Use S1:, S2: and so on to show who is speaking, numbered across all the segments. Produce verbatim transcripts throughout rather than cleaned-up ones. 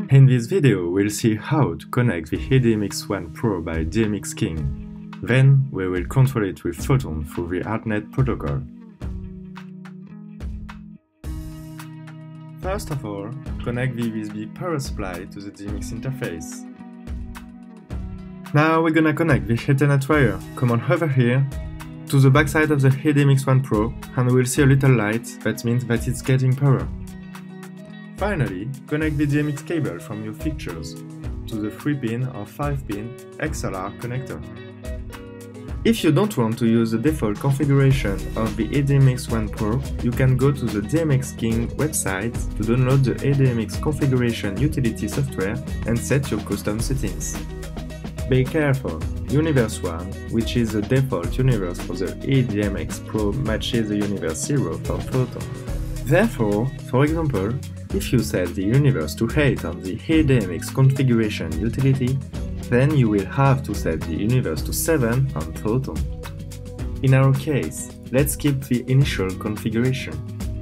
S1: In this video, we'll see how to connect the e D M X one Pro by DMXking. Then, we will control it with Photon through the ArtNet protocol. First of all, connect the U S B power supply to the D M X interface. Now we're gonna connect the Ethernet wire, come on over here, to the backside of the e D M X one Pro, and we'll see a little light, that means that it's getting power. Finally, connect the D M X cable from your fixtures to the three pin or five pin X L R connector. If you don't want to use the default configuration of the e D M X one Pro, you can go to the DMXking website to download the e D M X configuration utility software and set your custom settings. Be careful, Universe one, which is the default universe for the e D M X Pro, matches the Universe zero for Photon. Therefore, for example, if you set the universe to eight on the e D M X configuration utility, then you will have to set the universe to seven on Photon. In our case, let's keep the initial configuration.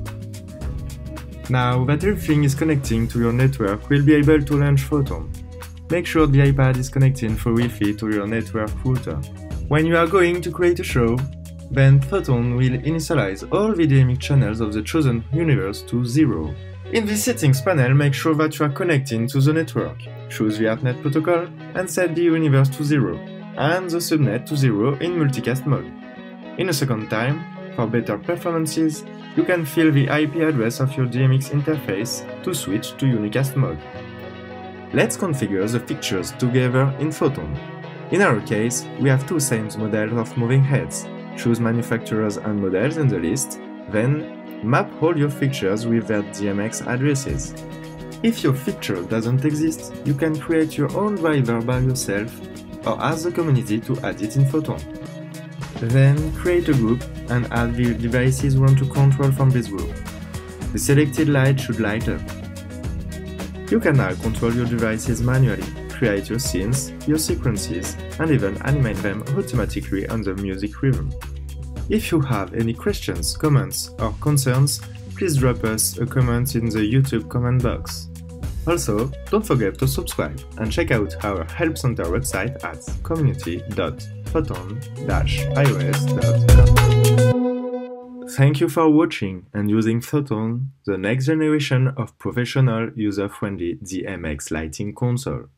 S1: Now that everything is connecting to your network, we'll be able to launch Photon. Make sure the iPad is connecting through Wi-Fi to your network router. When you are going to create a show, then Photon will initialize all the D M X channels of the chosen universe to zero. In the settings panel, make sure that you are connecting to the network. Choose the ArtNet protocol and set the universe to zero, and the subnet to zero in multicast mode. In a second time, for better performances, you can fill the I P address of your D M X interface to switch to unicast mode. Let's configure the fixtures together in Photon. In our case, we have two same models of moving heads. Choose manufacturers and models in the list, then map all your fixtures with their D M X addresses. If your fixture doesn't exist, you can create your own driver by yourself or ask the community to add it in Photon. Then create a group and add the devices you want to control from this group. The selected light should light up. You can now control your devices manually, create your scenes, your sequences, and even animate them automatically on the music rhythm. If you have any questions, comments, or concerns, please drop us a comment in the YouTube comment box. Also, don't forget to subscribe and check out our Help Center website at community dot photon dash i o s dot com. Thank you for watching and using Photon, the next generation of professional, user-friendly D M X lighting console.